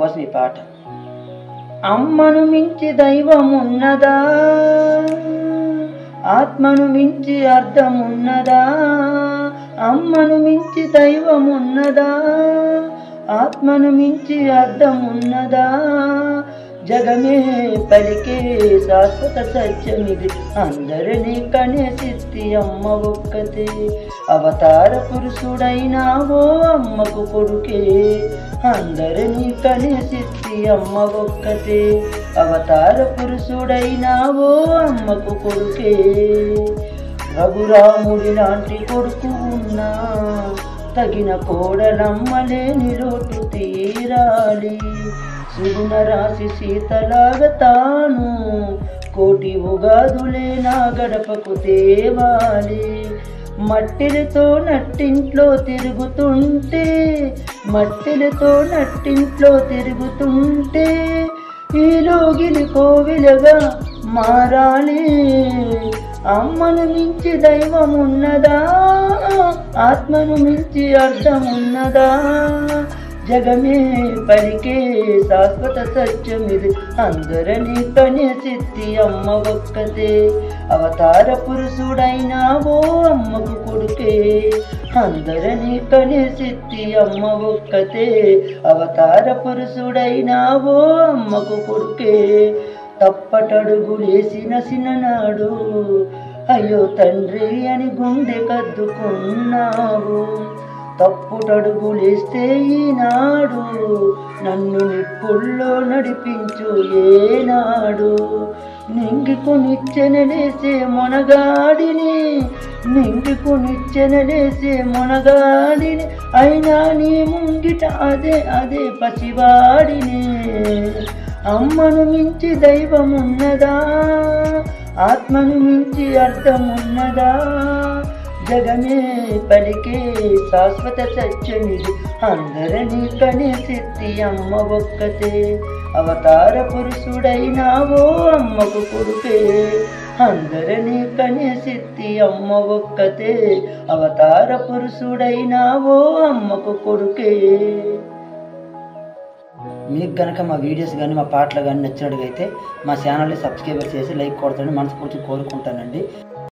మీకోసం ఈ పాట. అమ్మను మించి దైవమున్నదా, ఆత్మను మించి అర్థమున్నదా, అమ్మను మించి దైవమున్నదా, ఆత్మను మించి అర్థమున్నదా, జగమే పలికే శాశ్వత సత్యమిది, అందరినీ కనే సిద్ధి అమ్మ ఒక్కతే. అవతార పురుషుడైనావో అమ్మకు కొడుకే, అందరినీ కనే సిద్ధి అమ్మ ఒక్కతే. అవతార పురుషుడైనావో అమ్మకు కొడుకే. రఘురాముడి లాంటి కొడుకు ఉన్నా తగిన కోడలమ్మలేని లోటు తీరాలి. సుగుణ రాసి సీతలాగా తాను కోటి ఉగాదులే నా గడపకు తేవాలి. మట్టిలతో నట్టింట్లో తిరుగుతుంటే, మట్టిలతో నట్టింట్లో తిరుగుతుంటే ఈ లోగిలి కోవిలగా మారాలి. అమ్మను మించి దైవమున్నదా, ఆత్మను మించి అర్థమున్నదా, జగమే పలికే శాశ్వత సత్యమిది, అందరినీ కనే సిద్ధి అమ్మ ఒక్కతే. అవతార పురుషుడైనావో అమ్మకు కొడుకే, అందరినీ కనే సిద్ధి అమ్మ ఒక్కతే. అవతార పురుషుడైనావో అమ్మకు కొడుకే. తప్పటడుగులేసిన సిననాడు అయ్యో తండ్రి అని గుండె కద్దుకున్నావు. తప్పుటడుగులేస్తే ఈనాడు నన్ను నిప్పుల్లో నడిపించు ఏనాడు. నింగికు నిచ్చెనలేసే మొనగాడిని, నింగికు నిచ్చెనలేసే మొనగాడిని, అయినా నీ ముంగిట అదే అదే పసివాడిని. అమ్మను మించి దైవమున్నదా, ఆత్మను మించి అర్థమున్నదా, జగమే పలికే శాశ్వత సత్యమిది, అందరినీ కనే సిద్ధి అమ్మ ఒక్కతే. అవతార పురుషుడైనావో అమ్మకు కొడుకే, అందరినీ కనే సిద్ధి అమ్మ ఒక్కతే. అవతార పురుషుడైనావో అమ్మకు కొడుకే. మీకు కనుక మా వీడియోస్ కానీ మా పాటలు కానీ నచ్చినట్టుగైతే మా ఛానల్ని సబ్స్క్రైబర్ చేసి లైక్ కొడతానని మనస్ఫూర్తిగా కోరుకుంటానండి.